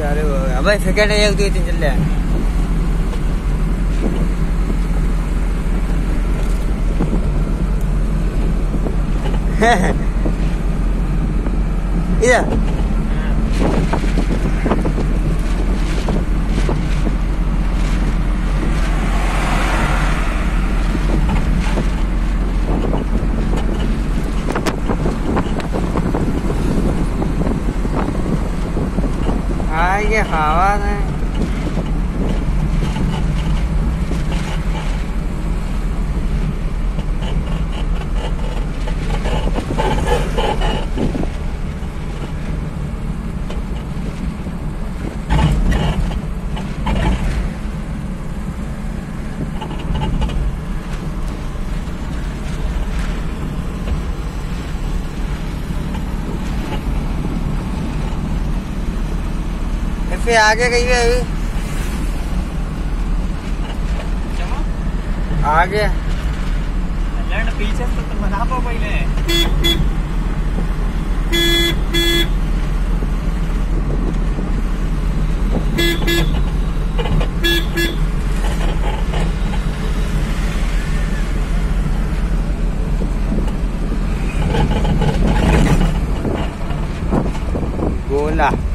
अरे अबे सेकंड एक दो तीन चल रहा है। इधर ये हवा है। फिर आगे गई है अभी आगे लैंड पीछे तो बना पाओ पहले। गोला